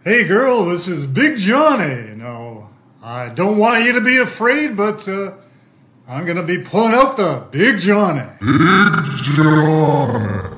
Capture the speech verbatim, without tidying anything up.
Hey girl, this is Big Johnny. No, I don't want you to be afraid, but uh, I'm going to be pulling out the Big Johnny. Big Johnny.